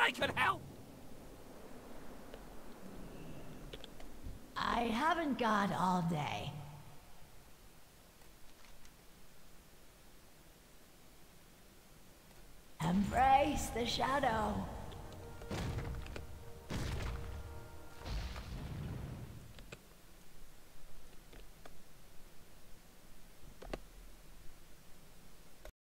I can help! I haven't got all day. Embrace the shadow.